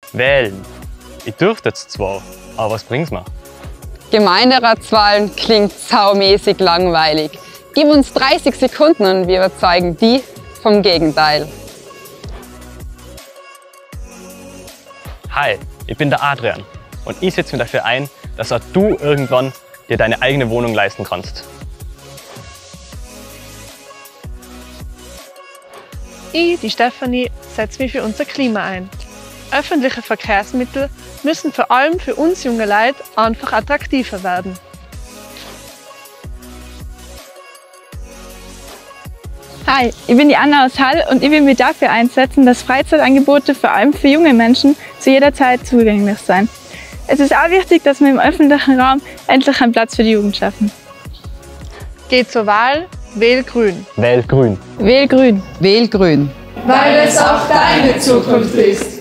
Wählen. Ich dürfte jetzt zwar, aber was bringt's mir? Gemeinderatswahlen klingt saumäßig langweilig. Gib uns 30 Sekunden und wir überzeugen die vom Gegenteil. Hi, ich bin der Adrian und ich setze mich dafür ein, dass auch du irgendwann dir deine eigene Wohnung leisten kannst. Ich, die Stefanie, setze mich für unser Klima ein. Öffentliche Verkehrsmittel müssen vor allem für uns junge Leute einfach attraktiver werden. Hi, ich bin die Anna aus Hall und ich will mich dafür einsetzen, dass Freizeitangebote vor allem für junge Menschen zu jeder Zeit zugänglich sein. Es ist auch wichtig, dass wir im öffentlichen Raum endlich einen Platz für die Jugend schaffen. Geht zur Wahl, wähl grün. Wähl grün. Wähl grün. Wähl grün. Weil es auch deine Zukunft ist.